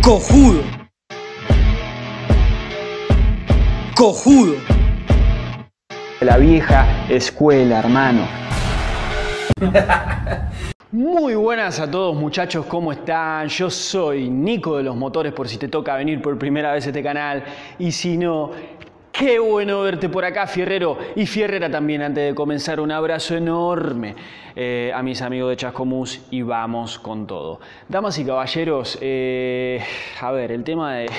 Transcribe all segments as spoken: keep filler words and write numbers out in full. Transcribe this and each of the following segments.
Cojudo. Cojudo. La vieja escuela, hermano. Muy buenas a todos, muchachos, ¿cómo están? Yo soy Nico de los Motores, por si te toca venir por primera vez a este canal, y si no, qué bueno verte por acá, fierrero y fierrera también. Antes de comenzar, un abrazo enorme eh, a mis amigos de Chascomús y vamos con todo. Damas y caballeros, eh, a ver, el tema de...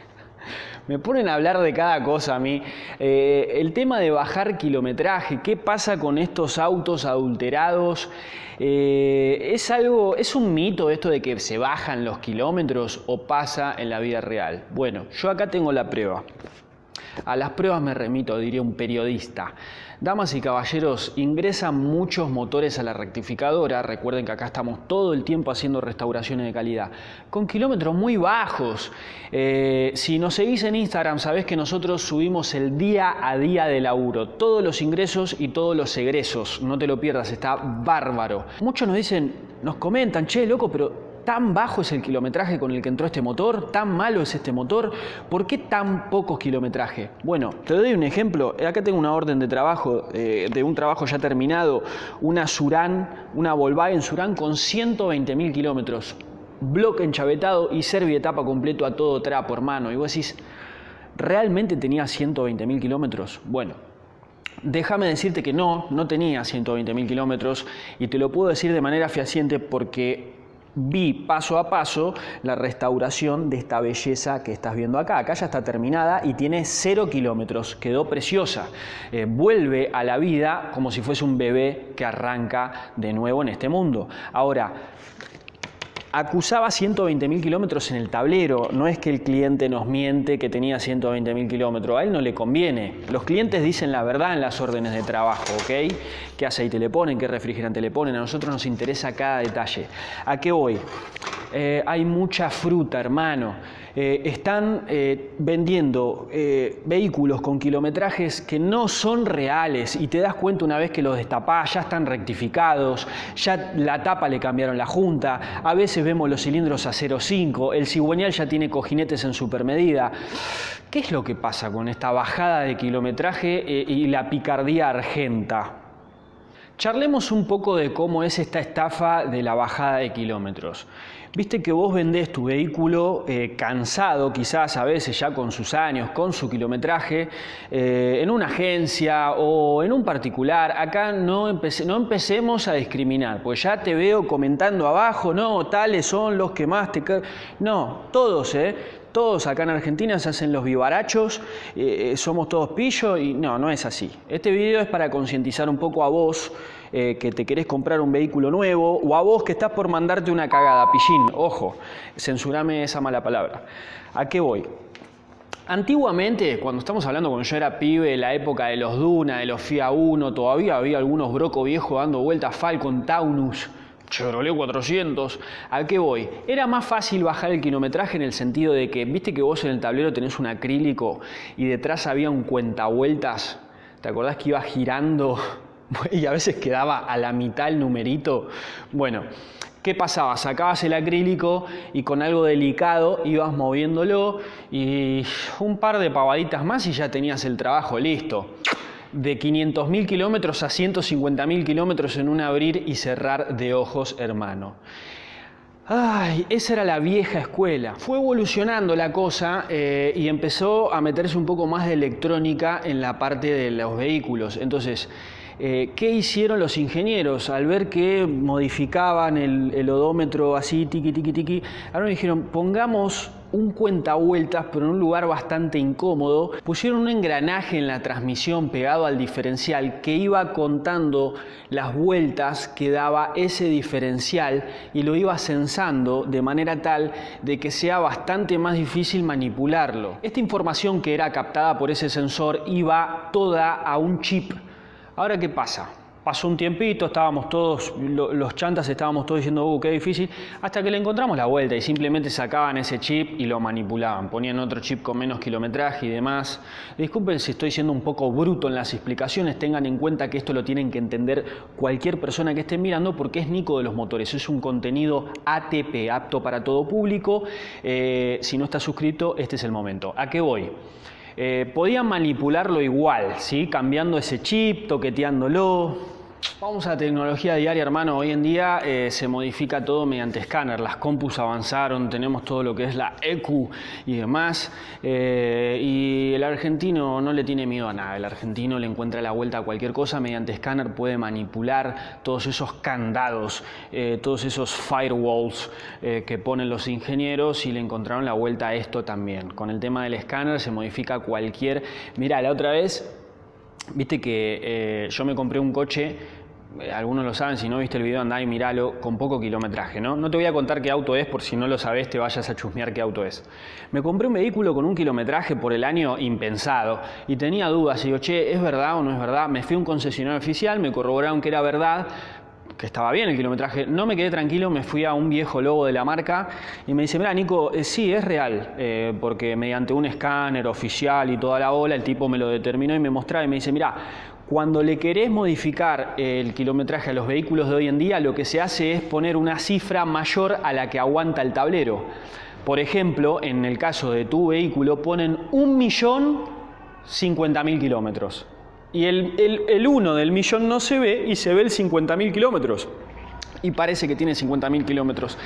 Me ponen a hablar de cada cosa a mí. Eh, el tema de bajar kilometraje, ¿qué pasa con estos autos adulterados? Eh, ¿Es algo, es un mito esto de que se bajan los kilómetros o pasa en la vida real? Bueno, yo acá tengo la prueba. A las pruebas me remito, diría un periodista. Damas y caballeros, ingresan muchos motores a la rectificadora. Recuerden que acá estamos todo el tiempo haciendo restauraciones de calidad, con kilómetros muy bajos. Eh, si nos seguís en Instagram, sabés que nosotros subimos el día a día de laburo, todos los ingresos y todos los egresos. No te lo pierdas, está bárbaro. Muchos nos dicen, nos comentan, che, loco, pero... ¿tan bajo es el kilometraje con el que entró este motor? ¿Tan malo es este motor? ¿Por qué tan pocos kilometraje? Bueno, te doy un ejemplo. Acá tengo una orden de trabajo, eh, de un trabajo ya terminado, una Surán, una Volkswagen Surán con ciento veinte mil kilómetros, bloque enchavetado y servietapa completo a todo trapo, hermano. Y vos decís, ¿realmente tenía ciento veinte mil kilómetros? Bueno, déjame decirte que no, no tenía ciento veinte mil kilómetros, y te lo puedo decir de manera fehaciente porque vi paso a paso la restauración de esta belleza que estás viendo acá. Acá ya está terminada y tiene cero kilómetros. Quedó preciosa. Eh, vuelve a la vida como si fuese un bebé que arranca de nuevo en este mundo. Ahora, acusaba ciento veinte mil kilómetros en el tablero. No es que el cliente nos miente que tenía ciento veinte mil kilómetros. A él no le conviene. Los clientes dicen la verdad en las órdenes de trabajo, ¿ok? ¿Qué aceite le ponen? ¿Qué refrigerante le ponen? A nosotros nos interesa cada detalle. ¿A qué voy? Eh, hay mucha fruta, hermano. Eh, están eh, vendiendo eh, vehículos con kilometrajes que no son reales y te das cuenta una vez que los destapás, ya están rectificados, ya la tapa le cambiaron la junta, a veces vemos los cilindros a cero punto cinco, el cigüeñal ya tiene cojinetes en supermedida. ¿Qué es lo que pasa con esta bajada de kilometraje eh, y la picardía argenta? Charlemos un poco de cómo es esta estafa de la bajada de kilómetros. Viste que vos vendés tu vehículo eh, cansado, quizás a veces ya con sus años, con su kilometraje, eh, en una agencia o en un particular. Acá no, empece, no empecemos a discriminar, pues ya te veo comentando abajo, no, tales son los que más te... No, todos, ¿eh? Todos acá en Argentina se hacen los vivarachos, eh, somos todos pillos y no, no es así. Este video es para concientizar un poco a vos eh, que te querés comprar un vehículo nuevo o a vos que estás por mandarte una cagada, pillín. Ojo, censurame esa mala palabra. ¿A qué voy? Antiguamente, cuando estamos hablando cuando yo era pibe, la época de los Duna, de los Fiat Uno, todavía había algunos Broco viejos dando vueltas, Falcon, Taunus, Chevrolet cuatrocientos. ¿A qué voy? Era más fácil bajar el kilometraje en el sentido de que, viste que vos en el tablero tenés un acrílico y detrás había un cuentavueltas. ¿Te acordás que iba girando y a veces quedaba a la mitad el numerito? Bueno, ¿qué pasaba? Sacabas el acrílico y con algo delicado ibas moviéndolo y un par de pavaditas más y ya tenías el trabajo listo. De quinientos mil kilómetros a ciento cincuenta mil kilómetros en un abrir y cerrar de ojos, hermano. Ay, esa era la vieja escuela. Fue evolucionando la cosa eh, y empezó a meterse un poco más de electrónica en la parte de los vehículos. Entonces, eh, ¿qué hicieron los ingenieros? Al ver que modificaban el, el odómetro así, tiqui, tiqui, tiqui, ahora me dijeron, pongamos un cuentavueltas, pero en un lugar bastante incómodo. Pusieron un engranaje en la transmisión pegado al diferencial que iba contando las vueltas que daba ese diferencial y lo iba censando de manera tal de que sea bastante más difícil manipularlo. Esta información que era captada por ese sensor iba toda a un chip. Ahora, ¿qué pasa? Pasó un tiempito, estábamos todos, lo, los chantas estábamos todos diciendo, uh, qué difícil, hasta que le encontramos la vuelta y simplemente sacaban ese chip y lo manipulaban, ponían otro chip con menos kilometraje y demás. Disculpen si estoy siendo un poco bruto en las explicaciones, tengan en cuenta que esto lo tienen que entender cualquier persona que esté mirando porque es Nico de los Motores, es un contenido A T P, apto para todo público. Eh, si no estás suscrito, este es el momento. ¿A qué voy? Eh, podían manipularlo igual, ¿sí? Cambiando ese chip, toqueteándolo. Vamos a la tecnología diaria, hermano. Hoy en día eh, se modifica todo mediante escáner. Las compus avanzaron, tenemos todo lo que es la E Q y demás. Eh, y el argentino no le tiene miedo a nada. El argentino le encuentra la vuelta a cualquier cosa. Mediante escáner puede manipular todos esos candados, eh, todos esos firewalls eh, que ponen los ingenieros y le encontraron la vuelta a esto también. Con el tema del escáner se modifica cualquier... Mirá, la otra vez... Viste que eh, yo me compré un coche, eh, algunos lo saben, si no viste el video andá y miralo, con poco kilometraje, ¿no? No te voy a contar qué auto es, por si no lo sabés te vayas a chusmear qué auto es. Me compré un vehículo con un kilometraje por el año impensado y tenía dudas, y digo, che, ¿es verdad o no es verdad? Me fui a un concesionario oficial, me corroboraron que era verdad, que estaba bien el kilometraje, no me quedé tranquilo, me fui a un viejo logo de la marca y me dice, mira Nico, eh, sí, es real, eh, porque mediante un escáner oficial y toda la ola, el tipo me lo determinó y me mostraba y me dice, mira, cuando le querés modificar el kilometraje a los vehículos de hoy en día, lo que se hace es poner una cifra mayor a la que aguanta el tablero. Por ejemplo, en el caso de tu vehículo, ponen un millón cincuenta mil kilómetros. Y el, el, el uno del millón no se ve y se ve el cincuenta mil kilómetros. Y parece que tiene cincuenta mil kilómetros.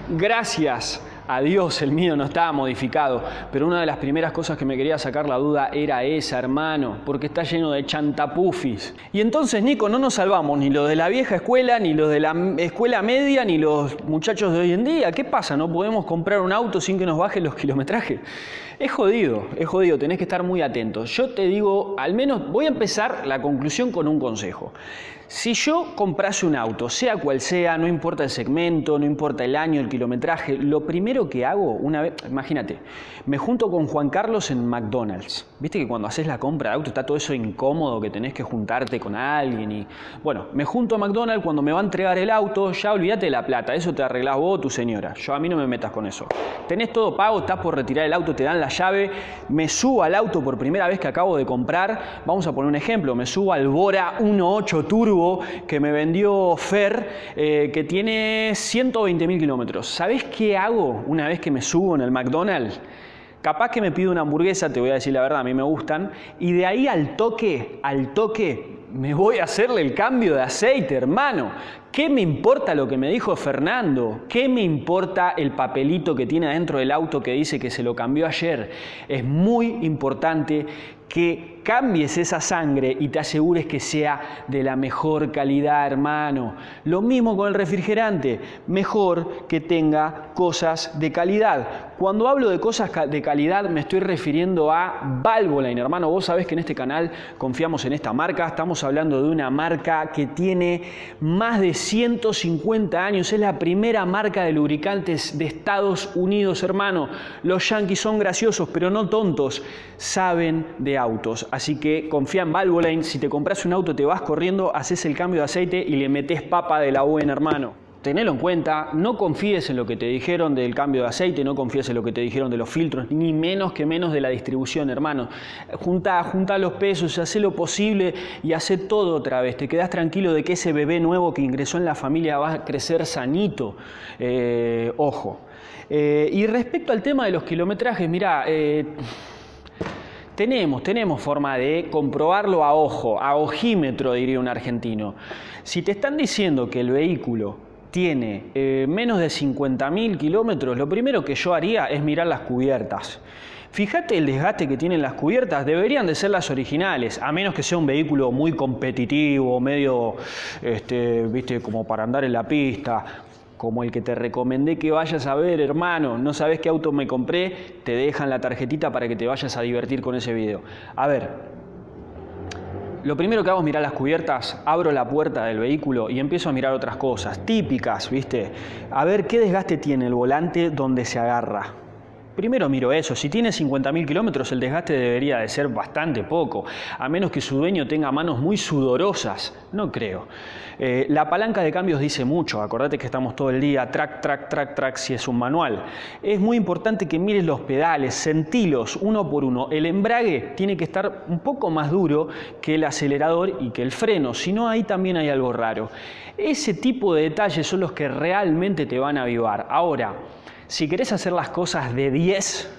Gracias a Dios el mío no estaba modificado. Pero una de las primeras cosas que me quería sacar la duda era esa, hermano. Porque está lleno de chantapufis. Y entonces, Nico, no nos salvamos ni los de la vieja escuela, ni los de la escuela media, ni los muchachos de hoy en día. ¿Qué pasa? ¿No podemos comprar un auto sin que nos bajen los kilometrajes? Es jodido, es jodido, tenés que estar muy atentos. Yo te digo, al menos voy a empezar la conclusión con un consejo. Si yo comprase un auto, sea cual sea, no importa el segmento, no importa el año, el kilometraje, lo primero que hago, una vez, imagínate, me junto con Juan Carlos en McDonald's. Viste que cuando haces la compra de auto está todo eso incómodo que tenés que juntarte con alguien y... Bueno, me junto a McDonald's, cuando me va a entregar el auto, ya olvídate de la plata, eso te arreglás vos o tu señora. Yo a mí no me metas con eso. Tenés todo pago, estás por retirar el auto, te dan la llave, me subo al auto por primera vez que acabo de comprar, vamos a poner un ejemplo, me subo al Bora uno punto ocho Turbo que me vendió Fer, eh, que tiene ciento veinte mil kilómetros. ¿Sabés qué hago una vez que me subo en el McDonald's? Capaz que me pido una hamburguesa, te voy a decir la verdad, a mí me gustan, y de ahí al toque, al toque, me voy a hacerle el cambio de aceite, hermano. ¿Qué me importa lo que me dijo Fernando? ¿Qué me importa el papelito que tiene adentro del auto que dice que se lo cambió ayer? Es muy importante que cambies esa sangre y te asegures que sea de la mejor calidad, hermano. Lo mismo con el refrigerante, mejor que tenga cosas de calidad. Cuando hablo de cosas de calidad me estoy refiriendo a Valvoline, hermano. Vos sabés que en este canal confiamos en esta marca, estamos hablando de una marca que tiene más de ciento cincuenta años, es la primera marca de lubricantes de Estados Unidos, hermano. Los yanquis son graciosos, pero no tontos, saben de autos. Así que confía en Valvoline, si te compras un auto te vas corriendo, haces el cambio de aceite y le metes papa de la buena, hermano. Tenelo en cuenta, no confíes en lo que te dijeron del cambio de aceite, no confíes en lo que te dijeron de los filtros, ni menos que menos de la distribución, hermano. Junta, junta los pesos, haz lo posible y haz todo otra vez. Te quedás tranquilo de que ese bebé nuevo que ingresó en la familia va a crecer sanito. Eh, ojo. Eh, y respecto al tema de los kilometrajes, mirá... Eh, Tenemos, tenemos forma de comprobarlo a ojo, a ojímetro, diría un argentino. Si te están diciendo que el vehículo tiene eh, menos de cincuenta mil kilómetros, lo primero que yo haría es mirar las cubiertas. Fíjate el desgaste que tienen las cubiertas, deberían de ser las originales, a menos que sea un vehículo muy competitivo, medio, este, viste, como para andar en la pista, como el que te recomendé que vayas a ver, hermano. No sabes qué auto me compré, te dejan la tarjetita para que te vayas a divertir con ese video. A ver, lo primero que hago es mirar las cubiertas, abro la puerta del vehículo y empiezo a mirar otras cosas, típicas, ¿viste? A ver qué desgaste tiene el volante donde se agarra. Primero miro eso, si tiene cincuenta mil kilómetros el desgaste debería de ser bastante poco, a menos que su dueño tenga manos muy sudorosas, no creo. Eh, la palanca de cambios dice mucho, acordate que estamos todo el día track, track, track, track si es un manual. Es muy importante que mires los pedales, sentilos uno por uno. El embrague tiene que estar un poco más duro que el acelerador y que el freno, si no ahí también hay algo raro. Ese tipo de detalles son los que realmente te van a avivar. Ahora, si querés hacer las cosas de diez,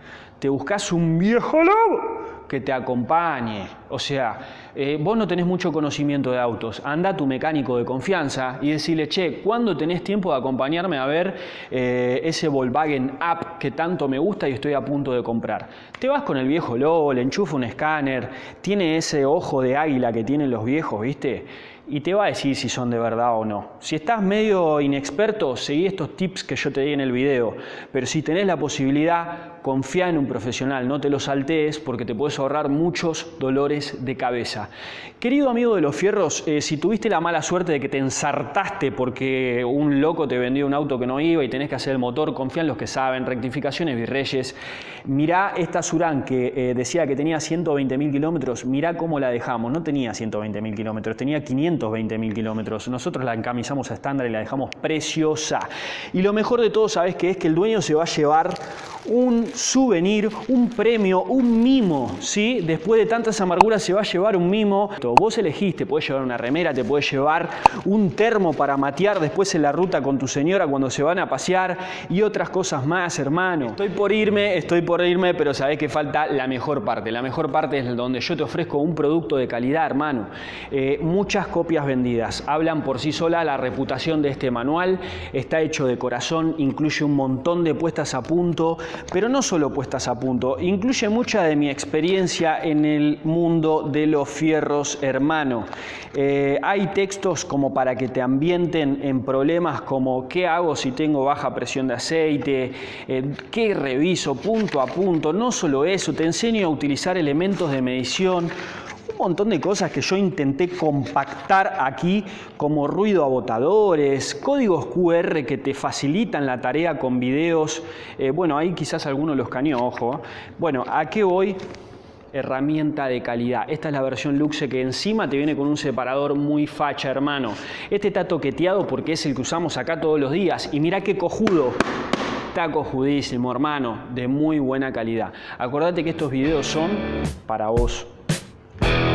te buscas un viejo lobo que te acompañe. O sea, eh, vos no tenés mucho conocimiento de autos. Anda a tu mecánico de confianza y decirle, che, ¿cuándo tenés tiempo de acompañarme a ver eh, ese Volkswagen Up que tanto me gusta y estoy a punto de comprar? Te vas con el viejo lobo, le enchufa un escáner, tiene ese ojo de águila que tienen los viejos, ¿viste? Y te va a decir si son de verdad o no. Si estás medio inexperto, seguí estos tips que yo te di en el video. Pero si tenés la posibilidad, confía en un profesional, no te lo saltees porque te puedes ahorrar muchos dolores de cabeza. Querido amigo de los fierros, eh, si tuviste la mala suerte de que te ensartaste porque un loco te vendió un auto que no iba y tenés que hacer el motor, confía en los que saben, rectificaciones Virreyes. Mirá esta Surán que eh, decía que tenía ciento veinte mil kilómetros, mirá cómo la dejamos. No tenía ciento veinte mil kilómetros, tenía quinientos veinte mil kilómetros. Nosotros la encamisamos a estándar y la dejamos preciosa. Y lo mejor de todo, ¿sabes qué es? Que el dueño se va a llevar un souvenir, un premio, un mimo, ¿sí? Después de tantas amarguras se va a llevar un mimo. Vos elegís, te puedes llevar una remera, te puedes llevar un termo para matear después en la ruta con tu señora cuando se van a pasear y otras cosas más, hermano. Estoy por irme, estoy por irme, pero sabés que falta la mejor parte. La mejor parte es donde yo te ofrezco un producto de calidad, hermano. Eh, muchas copias vendidas. Hablan por sí sola. La reputación de este manual está hecho de corazón, incluye un montón de puestas a punto, pero no solo puestas a punto, incluye mucha de mi experiencia en el mundo de los fierros, hermano. Eh, hay textos como para que te ambienten en problemas como ¿qué hago si tengo baja presión de aceite? Eh, ¿Qué reviso punto a punto? No solo eso, te enseño a utilizar elementos de medición. Un montón de cosas que yo intenté compactar aquí, como ruido a botadores, códigos Q R que te facilitan la tarea con videos. Eh, bueno, ahí quizás alguno los cañó, ojo. Bueno, ¿a qué voy? Herramienta de calidad. Esta es la versión Luxe que encima te viene con un separador muy facha, hermano. Este está toqueteado porque es el que usamos acá todos los días. Y mirá qué cojudo. Está cojudísimo, hermano. De muy buena calidad. Acordate que estos videos son para vos.